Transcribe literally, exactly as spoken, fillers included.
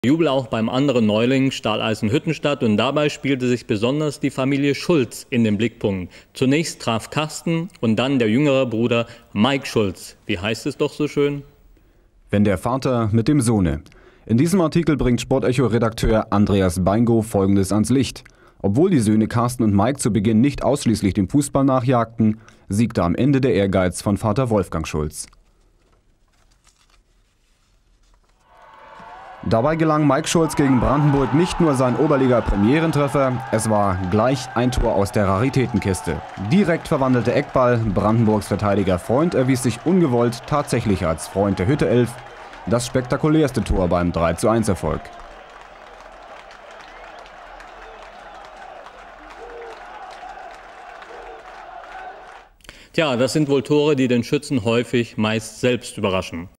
Jubel auch beim anderen Neuling Stahleisen-Hüttenstadt, und dabei spielte sich besonders die Familie Schulz in den Blickpunkt. Zunächst traf Carsten und dann der jüngere Bruder Mike Schulz. Wie heißt es doch so schön? Wenn der Vater mit dem Sohne. In diesem Artikel bringt Sportecho-Redakteur Andreas Beingo Folgendes ans Licht. Obwohl die Söhne Carsten und Mike zu Beginn nicht ausschließlich dem Fußball nachjagten, siegte am Ende der Ehrgeiz von Vater Wolfgang Schulz. Dabei gelang Mike Schulz gegen Brandenburg nicht nur sein Oberliga-Premierentreffer, es war gleich ein Tor aus der Raritätenkiste. Direkt verwandelte Eckball, Brandenburgs Verteidiger Freund erwies sich ungewollt tatsächlich als Freund der Hütte elf, das spektakulärste Tor beim drei zu eins Erfolg. Tja, das sind wohl Tore, die den Schützen häufig meist selbst überraschen.